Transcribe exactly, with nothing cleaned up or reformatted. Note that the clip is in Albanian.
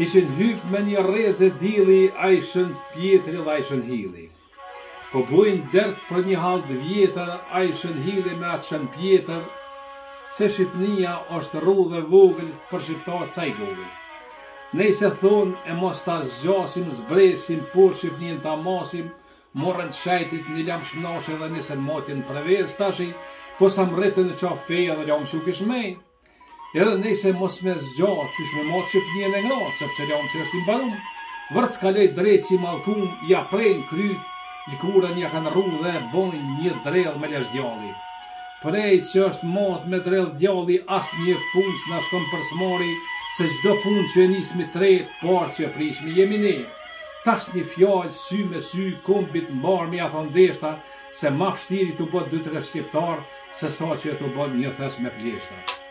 Ishin hyp me një reze dili, a ishin pjetri dhe a ishin hili. Po bujnë dert për një hald vjetër, a ishin hili me atë shën pjetër, se Shqipnia është rrudhe vogël për shqiptar caj gogël. Nejse thonë e mos ta zgjasim, zbresim, por Shqipnin ta masim, morën të shajtit një lam shnashe dhe nisën matin për vez tashi, po sa mretën e qaf peja dhe lam shu kishmej. Edhe nejse mos me zgjatë, qysh me matë Shqipnien e ngratë, sepse lam që është imbalum, vërës kalej drejt si malkum, ja prejnë kryt, likurën ja kanë rru dhe bojnë një drell me lesh djalli. Prej që është matë me drell djalli, as një punë s'na shkon për smari, se gjdo punë që e nismi tret, parë që e prishmi jemi ne. Tash një fjallë, sy me sy, kombit mbar me ja thonë deshta, se ma fështiri të bët dy tre shqiptar, se sa që të bët një thes me pleshta.